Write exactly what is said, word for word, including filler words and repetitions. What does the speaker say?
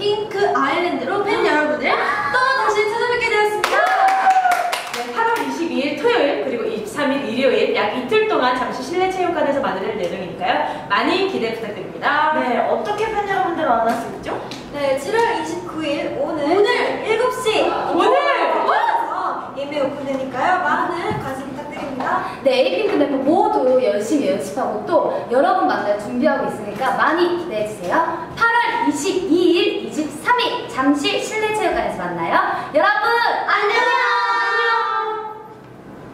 핑크 아일랜드로 팬 여러분을 또 다시 찾아뵙게 되었습니다. 네, 팔월 이십이일 토요일 그리고 이십삼일 일요일 약 이틀 동안 잠시 실내 체육관에서 만날 예정이니까요. 많이 기대 부탁드립니다. 네, 어떻게 팬 여러분들 만날 수 있죠? 네, 칠월 이십구일 오늘 오늘 일곱 시 오늘 오셔서 예매 오픈되니까요. 많은 관심 부탁드립니다. 네, 에이핑크 멤버 모두 열심히 연습하고 또 여러분 만날 준비하고 있으니까 많이 기대해주세요. 팔월 이십이일, 이십삼일 잠실 실내체육관에서 만나요. 여러분 안녕!